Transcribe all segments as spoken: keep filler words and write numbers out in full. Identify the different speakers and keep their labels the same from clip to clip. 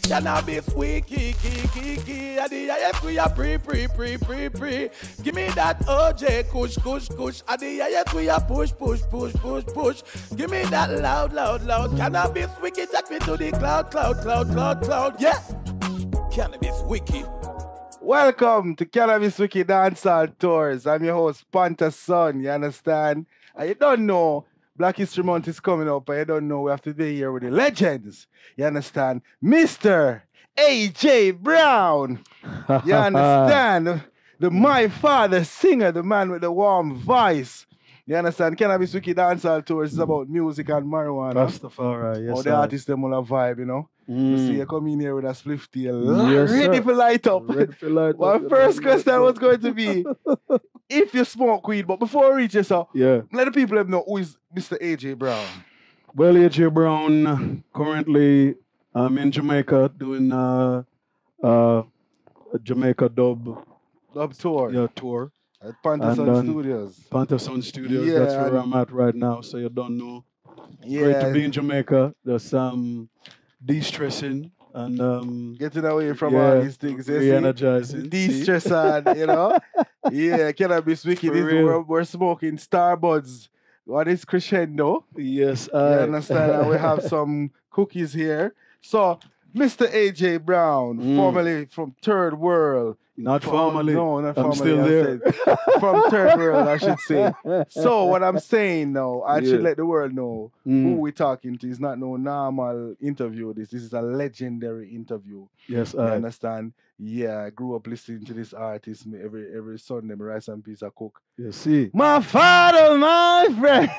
Speaker 1: Cannabis wiki, kiki, kiki. At the yes, we are pre, pre, pre, pre, pre. Give me that O J, kush, kush, kush. At the yes, we are push, push, push, push, push. Give me that loud, loud, loud. Cannabis wiki, take me to the cloud, cloud, cloud, cloud, cloud. Yeah. Cannabis wiki.
Speaker 2: Welcome to Cannabis Wiki Dancehall Tours. I'm your host, PantaSon, you understand? And you don't know, Black History Month is coming up, and you don't know, we have to be here with the legends. You understand? Mister A J Brown. You understand? The My Father singer, the man with the warm voice. You understand? Cannabis Wiki Dancehall Tours is about music and marijuana.
Speaker 3: Rastafari, yes.
Speaker 2: How the artists them will have vibe, you know?
Speaker 3: Mm.
Speaker 2: You see, you come in here with a spliff tail,
Speaker 3: Yes,
Speaker 2: ready
Speaker 3: sir.
Speaker 2: for light up.
Speaker 3: Ready for light
Speaker 2: My
Speaker 3: up.
Speaker 2: first question was going to be, if you smoke weed, but before we reach this up,
Speaker 3: Yeah.
Speaker 2: let the people know who is Mister A J Brown.
Speaker 3: Well, A J Brown, currently I'm in Jamaica doing uh, uh, a Jamaica dub
Speaker 2: Dub tour
Speaker 3: yeah, tour.
Speaker 2: at PantaSon
Speaker 3: And, um,
Speaker 2: Studios.
Speaker 3: PantaSon Studios,
Speaker 2: Yeah,
Speaker 3: that's where
Speaker 2: and-
Speaker 3: I'm at right now, so you don't know.
Speaker 2: Yeah,
Speaker 3: Great to be in Jamaica. There's um, de-stressing and um,
Speaker 2: getting away from
Speaker 3: yeah,
Speaker 2: all these things. you see?
Speaker 3: re-energizing.
Speaker 2: De-stress and, you know? Yeah, Cannabis Wiki,
Speaker 3: For
Speaker 2: this
Speaker 3: real.
Speaker 2: we're, we're smoking Starbuds. What is crescendo?
Speaker 3: Yes,
Speaker 2: You
Speaker 3: I
Speaker 2: understand? And we have some cookies here. So, Mister A J Brown,
Speaker 3: Mm.
Speaker 2: formerly from Third World.
Speaker 3: Not
Speaker 2: From-
Speaker 3: formally.
Speaker 2: No, not
Speaker 3: I'm
Speaker 2: formally.
Speaker 3: still
Speaker 2: I
Speaker 3: there.
Speaker 2: said from Third World, I should say. So, what I'm saying now, I should
Speaker 3: Yeah.
Speaker 2: let the world know
Speaker 3: Mm.
Speaker 2: who we're talking to. It's not no normal interview. This, this is a legendary interview.
Speaker 3: Yes,
Speaker 2: You
Speaker 3: I.
Speaker 2: understand? Yeah, I grew up listening to this artist me every every Sunday. Me rice and peas I cook.
Speaker 3: You see.
Speaker 2: My father, my friend.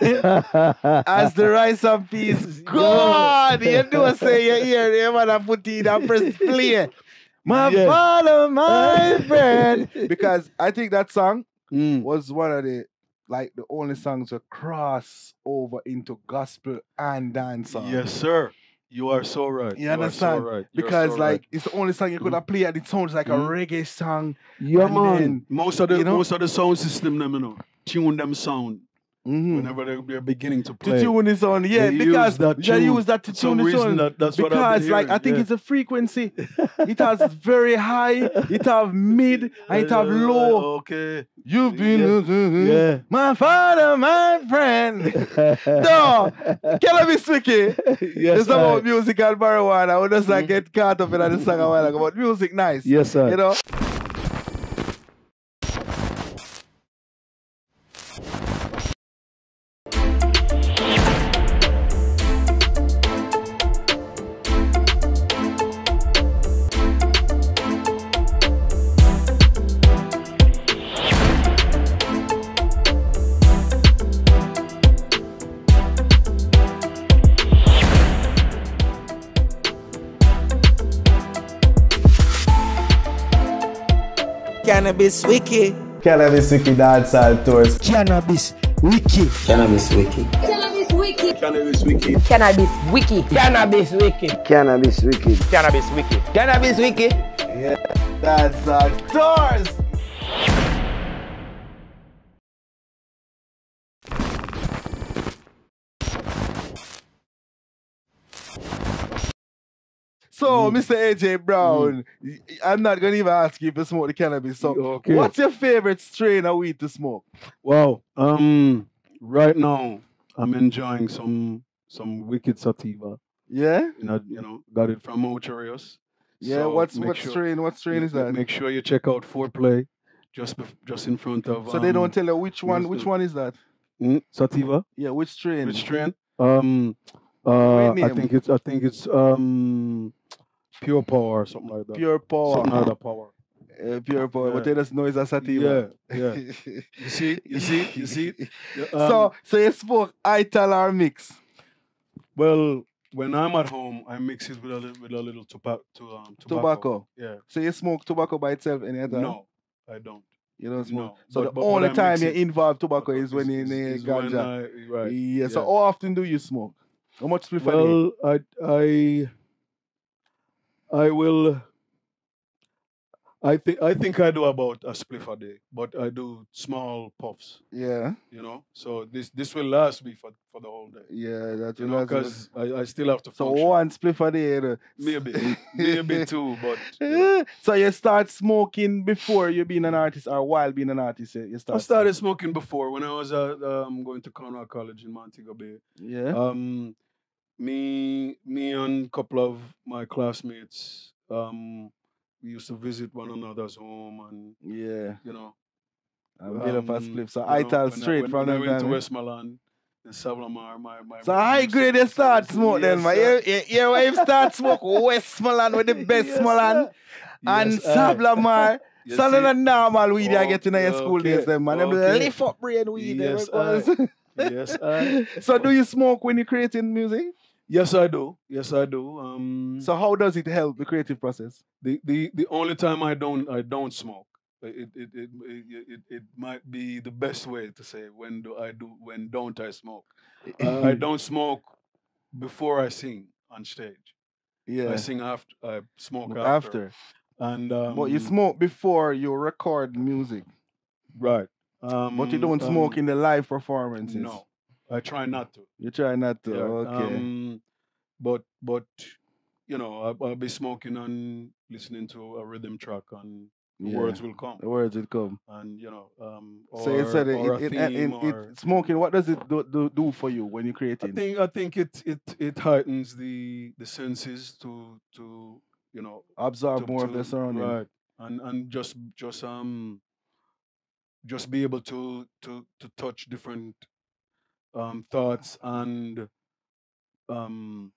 Speaker 2: As the rice and peas God, you do say you hear them and I put it and press play. My
Speaker 3: Yeah.
Speaker 2: father, my friend. Because I think that song
Speaker 3: Mm.
Speaker 2: was one of the like the only songs to cross over into gospel and dancehall.
Speaker 3: Yes, sir. You are so right.
Speaker 2: You understand?
Speaker 3: Are so right. You're
Speaker 2: Because
Speaker 3: so
Speaker 2: like
Speaker 3: right.
Speaker 2: it's the only song you could have played and it sounds like a
Speaker 3: Mm.
Speaker 2: reggae song.
Speaker 3: Yeah,
Speaker 2: and
Speaker 3: man.
Speaker 2: then,
Speaker 3: most of the
Speaker 2: you know-
Speaker 3: most of the sound system, them, you know, tune them sound
Speaker 2: Mhm.
Speaker 3: whenever they, they're beginning to
Speaker 2: To
Speaker 3: play.
Speaker 2: tune this on, yeah,
Speaker 3: They
Speaker 2: because
Speaker 3: use that
Speaker 2: they
Speaker 3: tune.
Speaker 2: use that to
Speaker 3: For some
Speaker 2: tune this
Speaker 3: reason
Speaker 2: on.
Speaker 3: that- that's what I've
Speaker 2: because
Speaker 3: been
Speaker 2: like I
Speaker 3: hearing,
Speaker 2: think
Speaker 3: yeah.
Speaker 2: it's a frequency. It has very high, it have mid, and it have
Speaker 3: Uh,
Speaker 2: low.
Speaker 3: Okay.
Speaker 2: You've been
Speaker 3: Yeah.
Speaker 2: looking,
Speaker 3: Yeah.
Speaker 2: my father, my friend. No, Cannabis Wiki.
Speaker 3: Yes,
Speaker 2: It's about
Speaker 3: I.
Speaker 2: music and marijuana. We just like
Speaker 3: Mhm.
Speaker 2: get caught up in the song a while ago. But music nice.
Speaker 3: Yes, sir.
Speaker 2: You know?
Speaker 4: Cannabis Wiki.
Speaker 2: Cannabis Wiki Dancehall Tours.
Speaker 4: Cannabis Wiki.
Speaker 5: Cannabis Wiki.
Speaker 6: Cannabis Wiki.
Speaker 3: Cannabis Wiki.
Speaker 6: Cannabis Wiki.
Speaker 4: Cannabis Wiki.
Speaker 5: Cannabis Wiki.
Speaker 4: Cannabis Wiki. Cannabis Wiki.
Speaker 2: Yeah, Dancehall Tours. So, Mister A J Brown, y- I'm not going to even ask you if you smoke the cannabis. So,
Speaker 3: Okay.
Speaker 2: what's your favorite strain of weed to smoke?
Speaker 3: Wow. Um. Right now, I'm enjoying some some wicked sativa.
Speaker 2: Yeah?
Speaker 3: You know, you know, got it from Ocharios.
Speaker 2: Yeah,
Speaker 3: So
Speaker 2: what's
Speaker 3: make
Speaker 2: what
Speaker 3: sure-
Speaker 2: strain? What strain is
Speaker 3: ma-
Speaker 2: that?
Speaker 3: Make sure you check out Foreplay, just bef- just in front of.
Speaker 2: So they
Speaker 3: um,
Speaker 2: don't tell you which one.
Speaker 3: yes,
Speaker 2: Which
Speaker 3: the-
Speaker 2: one is that?
Speaker 3: mm, sativa.
Speaker 2: Yeah, which strain?
Speaker 3: Which strain? Um.
Speaker 2: Great
Speaker 3: Uh, I
Speaker 2: name.
Speaker 3: think it's I think it's um, Pure Power or something like that.
Speaker 2: Pure power.
Speaker 3: Something like that power.
Speaker 2: Uh, pure power.
Speaker 3: Yeah.
Speaker 2: But they just know it's a sativa.
Speaker 3: Yeah, yeah. You see, you see, you see. Um,
Speaker 2: so, so you smoke Ital or mix?
Speaker 3: well, when I'm at home, I mix it with a little, with a little topa- to, um, tobacco.
Speaker 2: Tobacco.
Speaker 3: Yeah.
Speaker 2: So you smoke tobacco by itself any other?
Speaker 3: No, I don't.
Speaker 2: You don't smoke.
Speaker 3: No,
Speaker 2: So
Speaker 3: but-
Speaker 2: the
Speaker 3: but- but
Speaker 2: only
Speaker 3: I
Speaker 2: time
Speaker 3: mix
Speaker 2: you
Speaker 3: it.
Speaker 2: involve tobacco is when you
Speaker 3: Is-
Speaker 2: in
Speaker 3: is-
Speaker 2: a
Speaker 3: is when
Speaker 2: ganja.
Speaker 3: I- right.
Speaker 2: Yeah. So
Speaker 3: yeah.
Speaker 2: how often do you smoke? How much spliff a day?
Speaker 3: Well, I I I will. I think I think I do about a spliff a day, but I do small puffs.
Speaker 2: Yeah.
Speaker 3: You know, so this this will last me for, for the whole day.
Speaker 2: Yeah, that
Speaker 3: You
Speaker 2: will
Speaker 3: know,
Speaker 2: last-
Speaker 3: because I, I still have to
Speaker 2: So
Speaker 3: function.
Speaker 2: one spliff a day. uh,
Speaker 3: Maybe, maybe two, but you know.
Speaker 2: So you start smoking before you being an artist or while being an artist? You you
Speaker 3: I
Speaker 2: start.
Speaker 3: started smoking before when I was uh, um, going to Cornell College in Montego Bay.
Speaker 2: Yeah.
Speaker 3: Um, me, me and a couple of my classmates, um, we used to visit one another's home, and
Speaker 2: Yeah.
Speaker 3: you know,
Speaker 2: And build up a
Speaker 3: um,
Speaker 2: spliff. So
Speaker 3: you
Speaker 2: I
Speaker 3: know,
Speaker 2: tell
Speaker 3: when I,
Speaker 2: straight
Speaker 3: when,
Speaker 2: from
Speaker 3: when I
Speaker 2: them
Speaker 3: went to
Speaker 2: time. eh?
Speaker 3: Westmoreland in Savlamar, my my.
Speaker 2: So high
Speaker 3: used to-
Speaker 2: grade you start
Speaker 3: used to-
Speaker 2: smoke then,
Speaker 3: yes,
Speaker 2: man.
Speaker 3: sir.
Speaker 2: You, you, you where you start smoke Westmoreland with the best
Speaker 3: Yes,
Speaker 2: Moreland
Speaker 3: sir.
Speaker 2: and
Speaker 3: Yes, aye.
Speaker 2: Sablamar.
Speaker 3: You
Speaker 2: So
Speaker 3: see?
Speaker 2: than normal weed you
Speaker 3: Oh,
Speaker 2: get in your school
Speaker 3: okay,
Speaker 2: days them, man. Them
Speaker 3: okay.
Speaker 2: lift up brain weed them.
Speaker 3: Yes,
Speaker 2: because-
Speaker 3: aye. Yes, aye.
Speaker 2: So do you smoke when you're creating music?
Speaker 3: Yes, I do. Yes, I do. Um,
Speaker 2: So how does it help the creative process?
Speaker 3: the, the the only time I don't I don't smoke, it it, it it it it might be the best way to say when do I do when don't I smoke. I, I don't smoke before I sing on stage.
Speaker 2: Yeah.
Speaker 3: I sing after. I smoke after.
Speaker 2: After.
Speaker 3: And um,
Speaker 2: But you smoke before you record music.
Speaker 3: right. Um,
Speaker 2: But you don't smoke
Speaker 3: um,
Speaker 2: in the live performances.
Speaker 3: No, I try not to.
Speaker 2: You try not to.
Speaker 3: Yeah,
Speaker 2: Okay.
Speaker 3: Um, but but you know, I, I'll be smoking and listening to a rhythm track, and the
Speaker 2: Yeah.
Speaker 3: words will come.
Speaker 2: The words will come.
Speaker 3: And you know, um, or,
Speaker 2: So you said it,
Speaker 3: or
Speaker 2: it,
Speaker 3: a
Speaker 2: it,
Speaker 3: theme,
Speaker 2: it, it,
Speaker 3: or
Speaker 2: smoking. What does it do, do, do for you when you're
Speaker 3: I
Speaker 2: creating?
Speaker 3: think I think it it it heightens the the senses to to you know
Speaker 2: Absorb
Speaker 3: to,
Speaker 2: more
Speaker 3: to,
Speaker 2: of the surrounding.
Speaker 3: right, and and just just um just be able to to to touch different um thoughts and um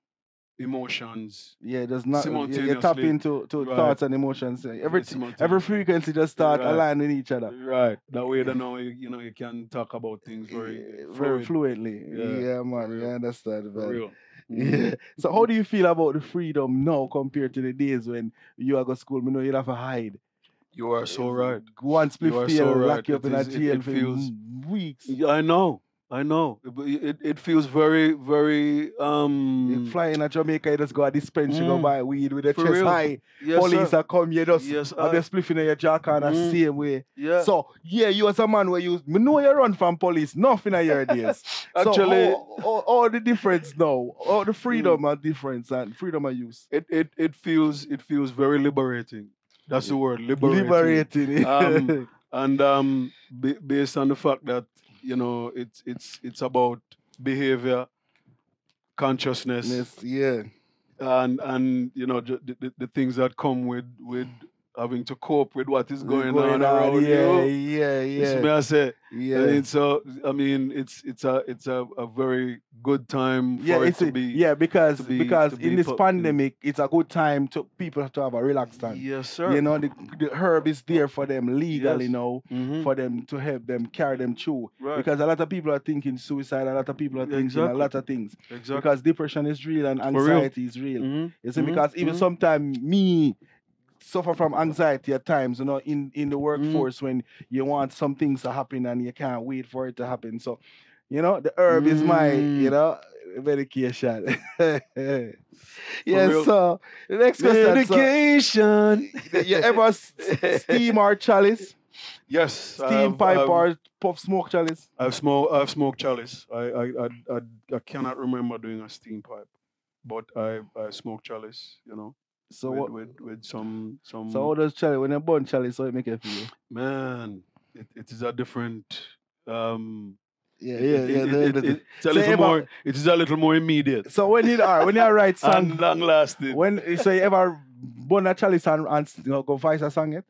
Speaker 3: emotions
Speaker 2: Yeah, there's not. You, you tap
Speaker 3: simultaneously.
Speaker 2: into to
Speaker 3: Right.
Speaker 2: thoughts and emotions. Every every
Speaker 3: Simultaneously.
Speaker 2: frequency just start
Speaker 3: Right.
Speaker 2: aligning with each other.
Speaker 3: Right. That way, you know, you, you know, you can talk about things very
Speaker 2: Yeah,
Speaker 3: uh,
Speaker 2: very
Speaker 3: fluid.
Speaker 2: fluently.
Speaker 3: Yeah,
Speaker 2: Yeah,
Speaker 3: for
Speaker 2: man.
Speaker 3: real.
Speaker 2: You understand,
Speaker 3: For
Speaker 2: man.
Speaker 3: real.
Speaker 2: Yeah. So how do you feel about the freedom now compared to the days when you are go school? You know you'd have to hide.
Speaker 3: You are so right.
Speaker 2: One split
Speaker 3: You are
Speaker 2: tail,
Speaker 3: so
Speaker 2: lock
Speaker 3: right.
Speaker 2: you up
Speaker 3: It
Speaker 2: in a
Speaker 3: is- it-
Speaker 2: jail
Speaker 3: it
Speaker 2: for
Speaker 3: feels-
Speaker 2: m- weeks.
Speaker 3: Yeah, I know. I know. It, it, it feels very, very.
Speaker 2: You
Speaker 3: um
Speaker 2: fly in a Jamaica, you just go a dispensary, go
Speaker 3: Mm.
Speaker 2: buy weed with the
Speaker 3: For
Speaker 2: chest
Speaker 3: real.
Speaker 2: high.
Speaker 3: Yes,
Speaker 2: Police
Speaker 3: sir.
Speaker 2: are come, you just
Speaker 3: Yes,
Speaker 2: have
Speaker 3: I-
Speaker 2: the spliff in your jack and the
Speaker 3: Mm.
Speaker 2: same way.
Speaker 3: Yeah.
Speaker 2: So yeah, you as a man where you me know you run from police, nothing in your days.
Speaker 3: Actually-
Speaker 2: so how, how, how the difference now, all the freedom and difference and freedom of use.
Speaker 3: it, it it feels it feels very liberating. That's the word, liberating.
Speaker 2: Liberating.
Speaker 3: Um, and um, b- based on the fact that you know it's it's it's about behavior, consciousness,
Speaker 2: Yes, yeah.
Speaker 3: and and you know ju- the, the, the things that come with with having to cope with what is going,
Speaker 2: Going
Speaker 3: on around
Speaker 2: yeah,
Speaker 3: you.
Speaker 2: yeah,
Speaker 3: You see
Speaker 2: yeah,
Speaker 3: me I say,
Speaker 2: yeah.
Speaker 3: and so I mean it's it's a it's a, a very good time for
Speaker 2: Yeah,
Speaker 3: it
Speaker 2: it's
Speaker 3: to
Speaker 2: a-
Speaker 3: be.
Speaker 2: yeah, because
Speaker 3: to be-
Speaker 2: because
Speaker 3: to
Speaker 2: in
Speaker 3: be
Speaker 2: this
Speaker 3: pu- in-
Speaker 2: pandemic, it's a good time to people to have a relaxed time.
Speaker 3: Yes, sir.
Speaker 2: You know, the, the herb is there for them legally
Speaker 3: Yes.
Speaker 2: now,
Speaker 3: Mhm.
Speaker 2: for them to help them carry them through.
Speaker 3: Right.
Speaker 2: Because a lot of people are thinking suicide, a lot of people are thinking
Speaker 3: Exactly.
Speaker 2: a lot of things.
Speaker 3: Exactly.
Speaker 2: Because depression is real and
Speaker 3: For real.
Speaker 2: anxiety is real.
Speaker 3: Mhm.
Speaker 2: You see,
Speaker 3: Mhm.
Speaker 2: because even
Speaker 3: Mhm.
Speaker 2: sometimes me suffer from anxiety at times, you know, in, in the
Speaker 3: Mm-hmm.
Speaker 2: workforce when you want some things to happen and you can't wait for it to happen. So, you know, the herb is my, you
Speaker 3: Mm.
Speaker 2: know, medication. yes,
Speaker 3: real.
Speaker 2: so the next question. So,
Speaker 3: Medication.
Speaker 2: you ever s- steam or chalice?
Speaker 3: Yes.
Speaker 2: Steam
Speaker 3: I've-
Speaker 2: pipe
Speaker 3: I've-
Speaker 2: or puff smoke chalice?
Speaker 3: I've smoked. I've smoked chalice. I I, I I I cannot remember doing a steam pipe, but I I smoked chalice. You know,
Speaker 2: So
Speaker 3: with,
Speaker 2: what?
Speaker 3: with with some some.
Speaker 2: So how does chalice when you burn chalice? How it make it feel?
Speaker 3: Man, it, it is a different. Um,
Speaker 2: Yeah,
Speaker 3: it-
Speaker 2: yeah,
Speaker 3: it-
Speaker 2: yeah.
Speaker 3: it-
Speaker 2: the-
Speaker 3: it-
Speaker 2: the-
Speaker 3: it- It's a
Speaker 2: So
Speaker 3: little
Speaker 2: ever-
Speaker 3: more. It is a little more immediate
Speaker 2: So when you are when you write song,
Speaker 3: and long lasting.
Speaker 2: when so you ever burn a chalice and, and you know, go voice a song yet?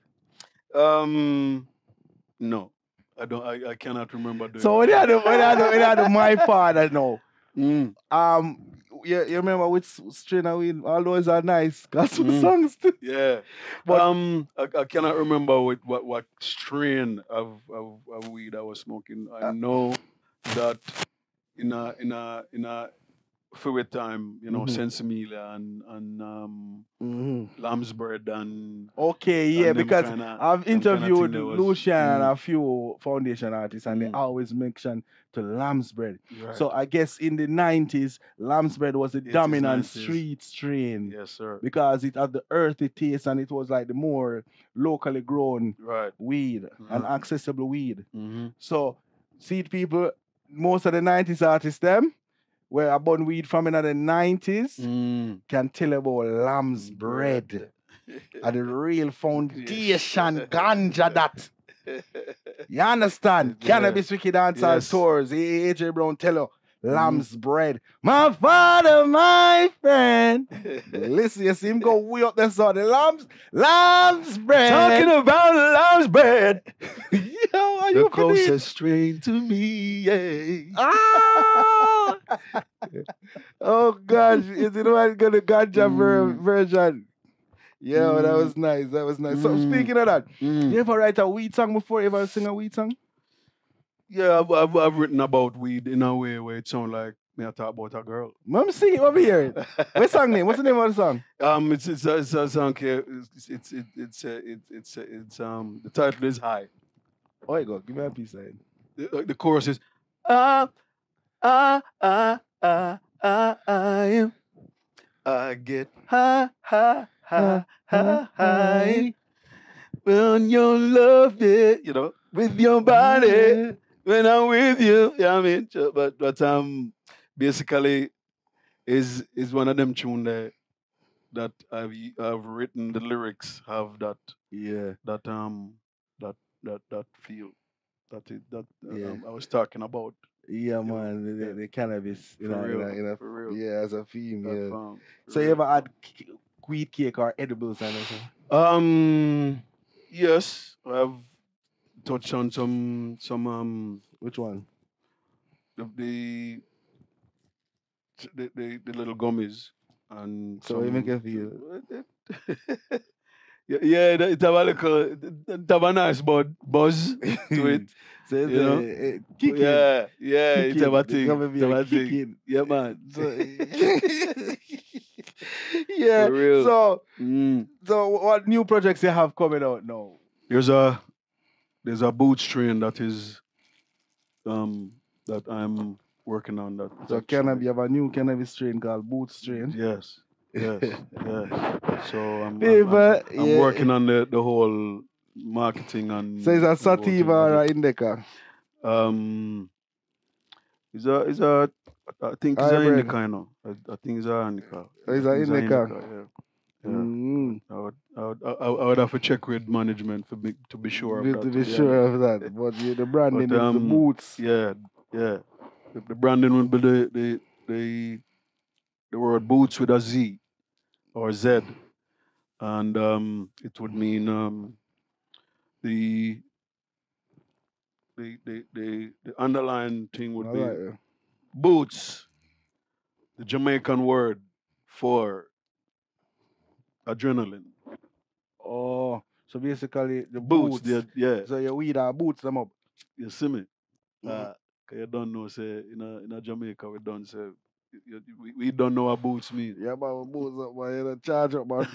Speaker 3: Um, no, I don't. I, I cannot remember doing.
Speaker 2: So when you had the, when you had the, when you had the My Father now,
Speaker 3: Mm.
Speaker 2: um, you, you remember which strain of weed? All those are nice gospel
Speaker 3: Mm.
Speaker 2: songs too.
Speaker 3: Yeah,
Speaker 2: But-
Speaker 3: um, I, I cannot remember what, what, what strain of, of, of weed I was smoking. I
Speaker 2: Uh,
Speaker 3: know that in a in a in a fluid time, you know,
Speaker 2: Mhm.
Speaker 3: Sensimilia and and um
Speaker 2: Mm-hmm.
Speaker 3: lamb's bread and
Speaker 2: Okay, yeah,
Speaker 3: and them
Speaker 2: because
Speaker 3: kinda-
Speaker 2: I've
Speaker 3: them kinda
Speaker 2: interviewed
Speaker 3: thing that was-
Speaker 2: Lucian and
Speaker 3: mm.
Speaker 2: a few foundation artists, and they
Speaker 3: Mm.
Speaker 2: always mention to lamb's bread.
Speaker 3: Right.
Speaker 2: So I guess in the nineties, lamb's bread was the
Speaker 3: eighties,
Speaker 2: dominant
Speaker 3: nineties.
Speaker 2: street strain
Speaker 3: Yes, sir.
Speaker 2: because it had the earthy taste and it was like the more locally grown
Speaker 3: Right.
Speaker 2: weed and
Speaker 3: Uh-huh.
Speaker 2: accessible weed.
Speaker 3: Mm-hmm.
Speaker 2: So, see people, most of the nineties artists, them, where I bought weed from in the nineties,
Speaker 3: Mm.
Speaker 2: can tell about lamb's bread. And the real foundation ganja that. You understand?
Speaker 3: Yeah.
Speaker 2: Cannabis Wicked Dancehall
Speaker 3: Yes.
Speaker 2: Tours. A J Brown tell you. Lamb's bread. My father, my friend. Listen, you see him go way up there, so the lamb's, lamb's bread.
Speaker 3: Talking about lamb's bread.
Speaker 2: Yo, are
Speaker 3: The
Speaker 2: you
Speaker 3: closest strain to me, yeah.
Speaker 2: Ah! Oh gosh, is it one got the ganja ver-
Speaker 3: Mm.
Speaker 2: version? Yeah, that
Speaker 3: Mm.
Speaker 2: was nice. That was nice. So
Speaker 3: Mm.
Speaker 2: speaking of that,
Speaker 3: Mm.
Speaker 2: you ever write a weed song before? You ever sing a weed song?
Speaker 3: Yeah, I've, I've, I've written about weed in a way where it sounds like me I talk about a girl.
Speaker 2: Mom, sing it over here. What's song name? What's the name of the song?
Speaker 3: Um, it's it's a, it's a song here. It's it's it's it's uh, it's, it's, uh, it's um the title is High.
Speaker 2: Oh, you go. Give me a piece of it.
Speaker 3: The, the chorus is ah ah ah ah ah I am. I get high high high high high when you love it, you know, with your body. When I'm with you, yeah, I mean, so- but but um, basically, is is one of them tune that that I've I've written the lyrics have that
Speaker 2: Yeah.
Speaker 3: that um that that that feel that it that uh,
Speaker 2: Yeah.
Speaker 3: um, I was talking about.
Speaker 2: Yeah,
Speaker 3: You know,
Speaker 2: man. The, the,
Speaker 3: yeah.
Speaker 2: the cannabis. You
Speaker 3: For
Speaker 2: know,
Speaker 3: real,
Speaker 2: in a, in a,
Speaker 3: for real.
Speaker 2: Yeah, as a theme.
Speaker 3: that
Speaker 2: Yeah.
Speaker 3: fam, for
Speaker 2: So you
Speaker 3: real.
Speaker 2: ever had k- weed cake or edibles and anything?
Speaker 3: Um, yes, I've touched on some some um
Speaker 2: Which one?
Speaker 3: of the the, the, the little gummies and
Speaker 2: So you make
Speaker 3: some-
Speaker 2: it feel.
Speaker 3: yeah, yeah, it it have a little, it have a nice bud, buzz to it.
Speaker 2: So it's
Speaker 3: You
Speaker 2: a,
Speaker 3: know?
Speaker 2: a, kick it.
Speaker 3: Yeah, yeah, it
Speaker 2: Kick
Speaker 3: have a
Speaker 2: it. The
Speaker 3: thing.
Speaker 2: gummy
Speaker 3: It
Speaker 2: be
Speaker 3: have
Speaker 2: a
Speaker 3: a
Speaker 2: kick
Speaker 3: thing.
Speaker 2: it.
Speaker 3: Yeah, man.
Speaker 2: So, yeah.
Speaker 3: For real.
Speaker 2: So,
Speaker 3: Mm.
Speaker 2: so what new projects you have coming out now?
Speaker 3: There's a there's a boot strain that is um that I'm working on that.
Speaker 2: So cannabis, you have a new cannabis strain called Boot strain.
Speaker 3: Yes, yes, yes. So I'm, I'm,
Speaker 2: People,
Speaker 3: I'm, I'm
Speaker 2: yeah.
Speaker 3: working on the, the whole marketing and.
Speaker 2: So it's a
Speaker 3: and the whole thing
Speaker 2: sativa or
Speaker 3: of
Speaker 2: a
Speaker 3: it.
Speaker 2: indica?
Speaker 3: Um, it's a it's a I think it's a
Speaker 2: Hybrid.
Speaker 3: indica, you know. I, I think it's a indica.
Speaker 2: So it's
Speaker 3: I
Speaker 2: a
Speaker 3: think
Speaker 2: indica.
Speaker 3: yeah. Yeah.
Speaker 2: Mm.
Speaker 3: I would, I would, I, I would have to check with management for be, to be sure
Speaker 2: Be-
Speaker 3: of
Speaker 2: to
Speaker 3: that.
Speaker 2: be
Speaker 3: yeah.
Speaker 2: sure of that. But yeah, the branding
Speaker 3: But,
Speaker 2: is the
Speaker 3: um,
Speaker 2: boots.
Speaker 3: Yeah, yeah. The, the branding would be the the the the word boots with a Z or Z, and um, it would mean um, the the the the the underlying thing would
Speaker 2: All
Speaker 3: be
Speaker 2: right.
Speaker 3: boots, the Jamaican word for adrenaline.
Speaker 2: Oh, so basically the
Speaker 3: Boots,
Speaker 2: boots.
Speaker 3: they're- yeah.
Speaker 2: So your weed are boots them up.
Speaker 3: You see me?
Speaker 2: Mhm.
Speaker 3: Uh, 'cause you don't know, say, in a, in a Jamaica, we don't say, you- you- we, we don't know what boots mean.
Speaker 2: Yeah, but boots up, man. You don't charge up, man.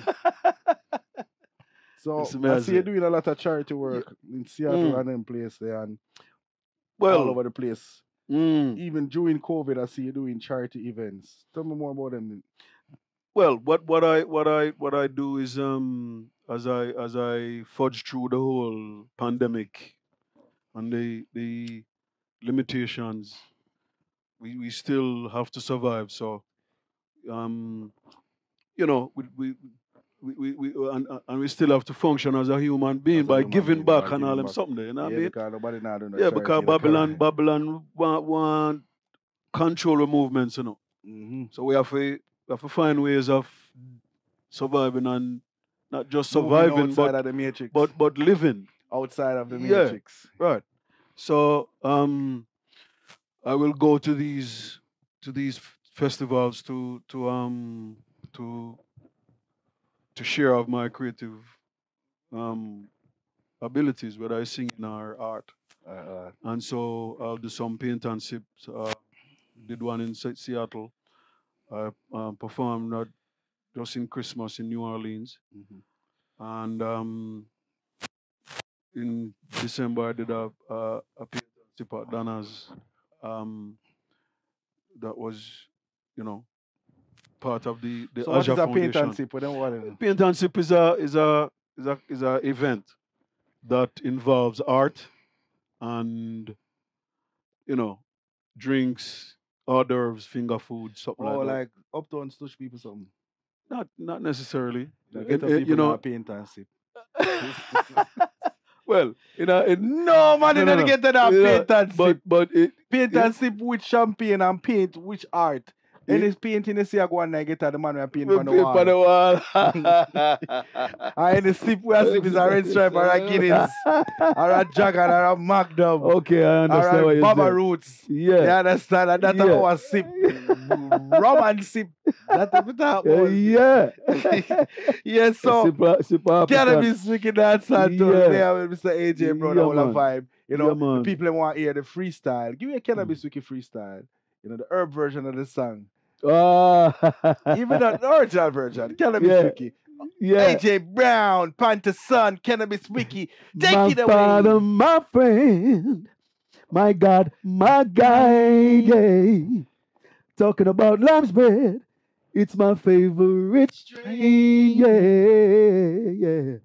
Speaker 2: So
Speaker 3: Listen me,
Speaker 2: I
Speaker 3: I
Speaker 2: see you
Speaker 3: say.
Speaker 2: doing a lot of charity work in Seattle
Speaker 3: Mm.
Speaker 2: and them place there and
Speaker 3: Well,
Speaker 2: all over the place.
Speaker 3: mm,
Speaker 2: Even during COVID, I see you doing charity events. Tell me more about them.
Speaker 3: well, what, what I what I what I do is um as I as I fudge through the whole pandemic and the the limitations, we, we still have to survive. So um you know we we we, we, we and, and we still have to function as a human being
Speaker 2: As a
Speaker 3: by
Speaker 2: human
Speaker 3: giving
Speaker 2: being,
Speaker 3: back
Speaker 2: by
Speaker 3: and all
Speaker 2: giving
Speaker 3: them
Speaker 2: back.
Speaker 3: something there, you know what I
Speaker 2: Yeah,
Speaker 3: mean?
Speaker 2: because nobody now doing no
Speaker 3: Yeah,
Speaker 2: charity
Speaker 3: because
Speaker 2: in the
Speaker 3: Babylon,
Speaker 2: Caribbean.
Speaker 3: Babylon want, want control the movements, you know.
Speaker 2: Mhm.
Speaker 3: So we have to we have to find ways of surviving and not just
Speaker 2: Moving
Speaker 3: surviving,
Speaker 2: outside
Speaker 3: but
Speaker 2: of the matrix.
Speaker 3: but but living.
Speaker 2: outside of the
Speaker 3: Yeah.
Speaker 2: matrix.
Speaker 3: Right. So um, I will go to these to these f- festivals to to um to to share of my creative um abilities, whether I sing in or art.
Speaker 2: Uh, uh,
Speaker 3: And so I'll do some paint and sips. Uh, did one in Se- Seattle. I um, performed at just in Christmas in New Orleans.
Speaker 2: Mm-hmm.
Speaker 3: And um, in December, I did a, a, a PantaSon at Donna's. Um, that was, you know, part of the, the
Speaker 2: So what
Speaker 3: Aja
Speaker 2: is a
Speaker 3: Foundation.
Speaker 2: PantaSon? What then what is it?
Speaker 3: PantaSon is a is a is a is a event that involves art and, you know, drinks, hors d'oeuvres, finger food, something
Speaker 2: Oh,
Speaker 3: like that.
Speaker 2: like uptown stush people something.
Speaker 3: Not not necessarily.
Speaker 2: Like
Speaker 3: It-
Speaker 2: get up
Speaker 3: it-
Speaker 2: people
Speaker 3: you know,
Speaker 2: paint and sip.
Speaker 3: well, you know, it,
Speaker 2: No, man, you
Speaker 3: no, no,
Speaker 2: don't
Speaker 3: no.
Speaker 2: get to that
Speaker 3: Yeah,
Speaker 2: paint and
Speaker 3: but
Speaker 2: sip.
Speaker 3: but it,
Speaker 2: Paint
Speaker 3: yeah.
Speaker 2: and sip with champagne and paint which art.
Speaker 3: Yeah.
Speaker 2: Any painting you see I go and I get at the man who paint
Speaker 3: we
Speaker 2: on the
Speaker 3: paint
Speaker 2: wall.
Speaker 3: on the wall.
Speaker 2: And any sip we a sip is a red stripe or a Guinness or a Jagan or a Magnum
Speaker 3: Okay, I understand
Speaker 2: or
Speaker 3: what
Speaker 2: a
Speaker 3: you're
Speaker 2: Baba
Speaker 3: saying.
Speaker 2: Roots.
Speaker 3: Yeah.
Speaker 2: You understand? And that's
Speaker 3: Yeah.
Speaker 2: how I sip. Rum and sip. That's what we talk
Speaker 3: Uh,
Speaker 2: about.
Speaker 3: yeah.
Speaker 2: Yes, so
Speaker 3: Super, super African.
Speaker 2: Cannabis Wicked Dancehall Tours
Speaker 3: Yeah.
Speaker 2: there with Mister A J Brown,
Speaker 3: Yeah,
Speaker 2: all
Speaker 3: man.
Speaker 2: that vibe. You know,
Speaker 3: Yeah, man.
Speaker 2: the people want to hear the freestyle. Give me a Cannabis Wicked freestyle. You know, the herb version of the song.
Speaker 3: Ah.
Speaker 2: Even the original version. Cannabis
Speaker 3: Yeah.
Speaker 2: Wiki.
Speaker 3: Yeah.
Speaker 2: A J Brown, PantaSon, Cannabis Wiki. Take
Speaker 3: my
Speaker 2: it away.
Speaker 3: father, my friend, my God, my guide. Yeah. Talking about lamb's bread, it's my favorite strain. Yeah, yeah.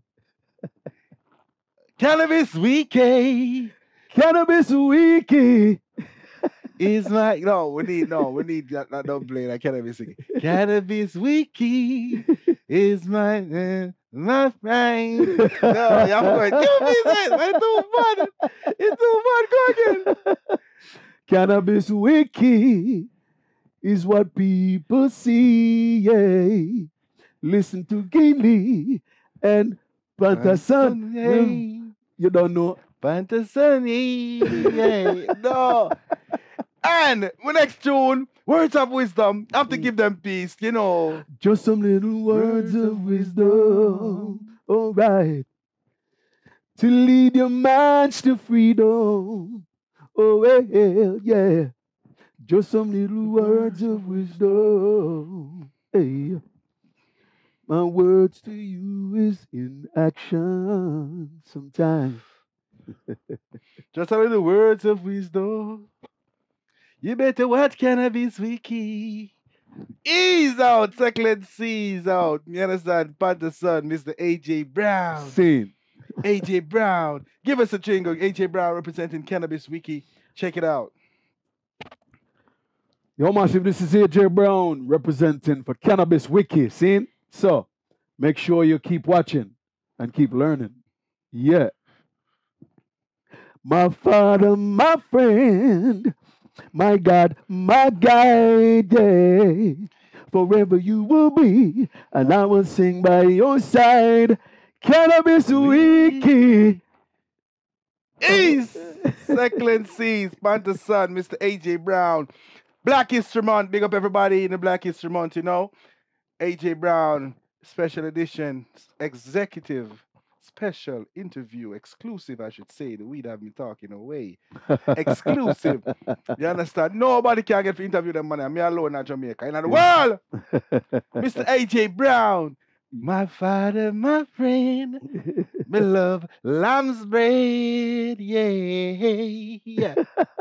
Speaker 2: Cannabis Wiki
Speaker 3: Cannabis Wiki.
Speaker 2: is my no. We need no. We need that. that don't play like Cannabis Wiki. Cannabis Wiki is my uh, my friend. No, I'm going. Give me that. It's too bad. It's too bad. Go again.
Speaker 3: Cannabis Wiki is what people see. Yeah. Listen to Guinea and PantaSon.
Speaker 2: Hey.
Speaker 3: You don't know.
Speaker 2: PantaSon, yeah, no. And my next tune, words of wisdom. I have to give them peace, you know.
Speaker 3: Just some little words of wisdom. All right. To lead your minds to freedom. Oh, well, yeah. Just some little words of wisdom. Hey. My words to you is in action sometimes.
Speaker 2: Just a little words of wisdom. You better watch Cannabis Wiki. Ease out, Second C's out. You understand? PantaSon, Mister A J Brown.
Speaker 3: Sing.
Speaker 2: A J Brown. Give us a jingle. A J Brown representing Cannabis Wiki. Check it out.
Speaker 3: Yo, massive, this is A J Brown representing for Cannabis Wiki. See? So, make sure you keep watching and keep learning. Yeah. My father, my friend, my God, my guide, yeah. Forever you will be, and I will sing by your side. Cannabis Wiki.
Speaker 2: East, Second C's, PantaSon, Mister A J Brown. Black History Month. Big up everybody in the Black History Month, you know. A J Brown, special edition, executive, special interview, exclusive, I should say. The weed have me talking away. Exclusive. You understand? Nobody can get to interview them, man. I'm alone in Jamaica. In the world, Mister A J Brown. My father, my friend, me love lamb's bread, yeah.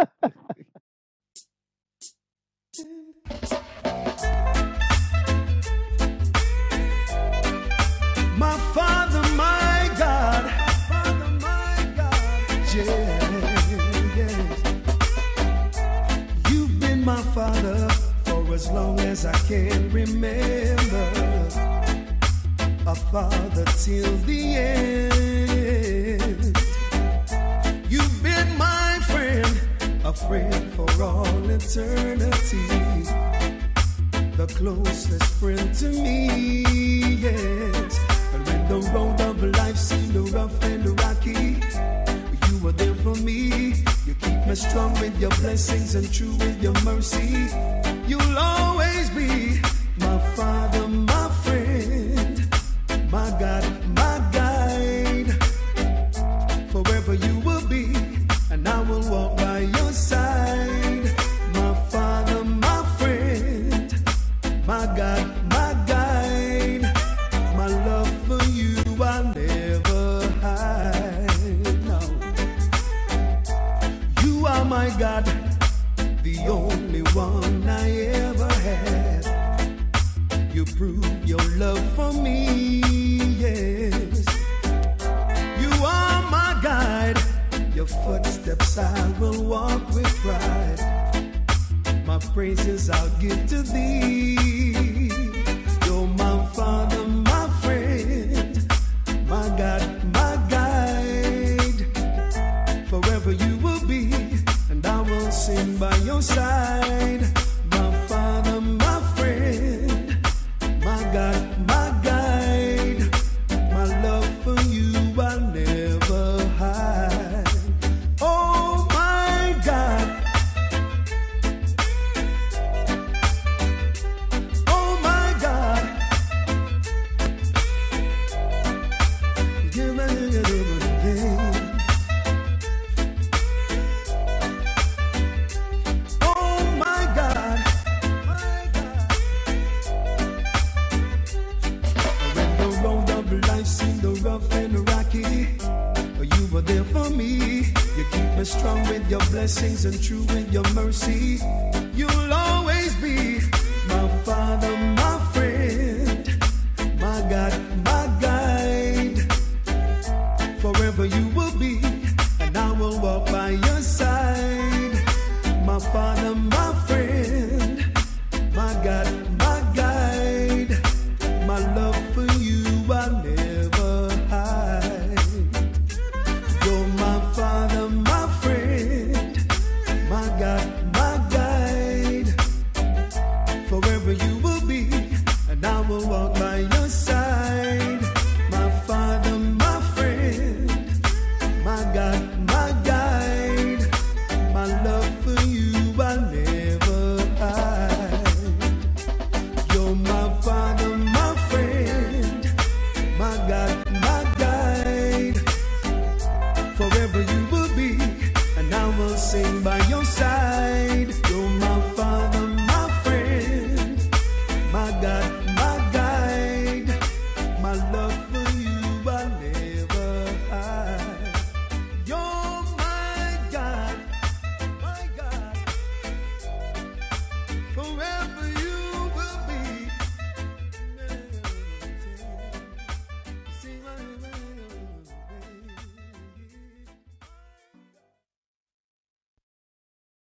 Speaker 1: My Father, my God, Father, my God, yeah, yes. You've been my Father for as long as I can remember. A father till the end. You've been my friend, a friend for all eternity. The closest friend to me, yes. And when the road of life seemed rough and rocky, you were there for me. You keep me strong with your blessings and true with your mercy. You'll always be my Father, my friend, my God, my guide. Forever you will be, and I will walk by your side. My Father, my friend, my God, my guide.
Speaker 7: strong with your blessings and true with your mercy. You'll always be my Father, my friend, my God, my guide. Forever you will be